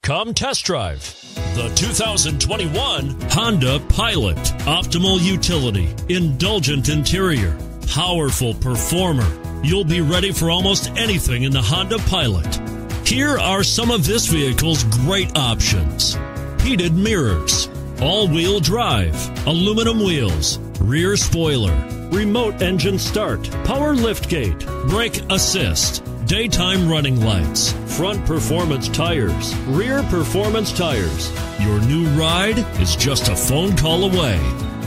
Come test drive the 2021 Honda Pilot. Optimal utility, indulgent interior, powerful performer. You'll be ready for almost anything in the Honda Pilot. Here are some of this vehicle's great options: heated mirrors, all-wheel drive, aluminum wheels, rear spoiler, remote engine start, power liftgate, brake assist, daytime running lights, front performance tires, rear performance tires. Your new ride is just a phone call away.